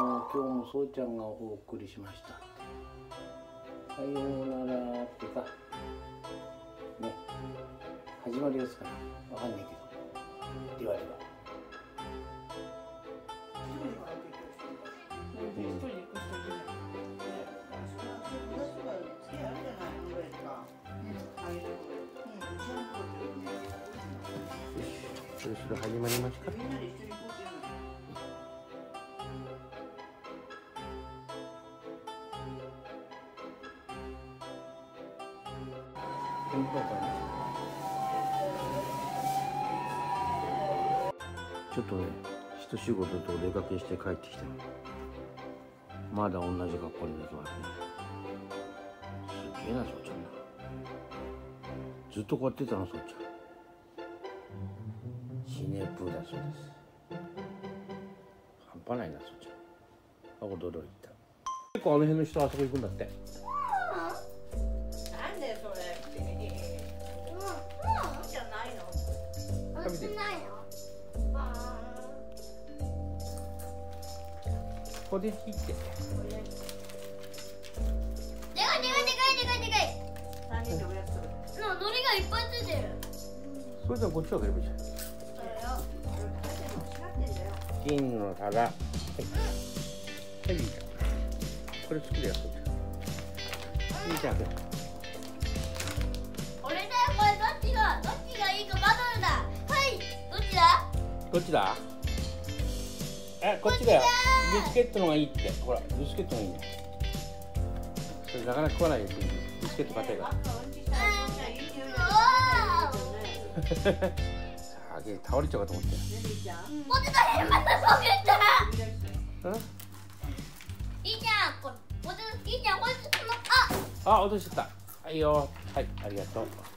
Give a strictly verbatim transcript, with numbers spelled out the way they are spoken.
今日もそうちゃんがお送りしました。さようならってかね、始まりですからわかんないけど、ではでは。そろそろ始まりますか。ちょっとね、一仕事とお出かけして帰ってきたの。まだ同じ格好になるわね。すげえな、そうちゃんな。ずっとこうやってたの、そうちゃん。シネプーだそうです。半端ないな、そうちゃん。あ、驚いた。結構あの辺の人あそこ行くんだって。 なんでそれ。うん、うん、じゃないの。 食べてる。ポテチって。でかいでかいでかいでかいでかい。 何でおやつするの海苔がいっぱいついてる。 それじゃこっちはあげればいいじゃん。金の皿。はい。はい、いいじゃん。これ好きだよ、そうちゃん。いいじゃん。 これだよ、これどっちがどっちがいいかバトルだ。はい、どっちだ？ どっちだ？え、こっちだよ。ビスケットのがいいって。ほら、ビスケットがいいね。それなかなか食わないよ。ビスケット買ってから。あげ倒れちゃうかと思って。 ポテトヘルメットポケット。いいじゃん、これポテトいいじゃん、これあ。 あ、落としちゃった。はいよ。はい、ありがとう。